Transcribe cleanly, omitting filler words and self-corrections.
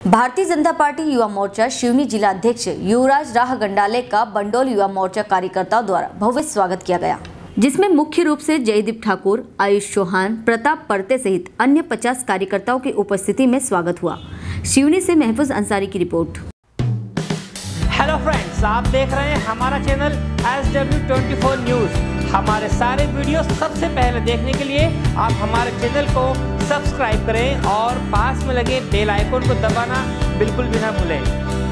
Bharatiya Janata party Yuva Morcha Seoni जिला अध्यक्ष युवराज राह गंडाले का बंडोल युवा मोर्चा कार्यकर्ताओं द्वारा भव्य स्वागत किया गया, जिसमें मुख्य रूप से जयदीप ठाकुर, आयुष चौहान, प्रताप परते सहित अन्य 50 कार्यकर्ताओं की उपस्थिति में स्वागत हुआ। शिवनी से महफूज अंसारी की रिपोर्ट। हेलो फ्रेंड्स, आप देख रहे हैं हमारा चैनल SW24 न्यूज। हमारे सारे वीडियो सबसे पहले देखने के लिए आप हमारे चैनल को सब्सक्राइब करें और पास में लगे बेल आइकन को दबाना बिल्कुल भी ना भूलें।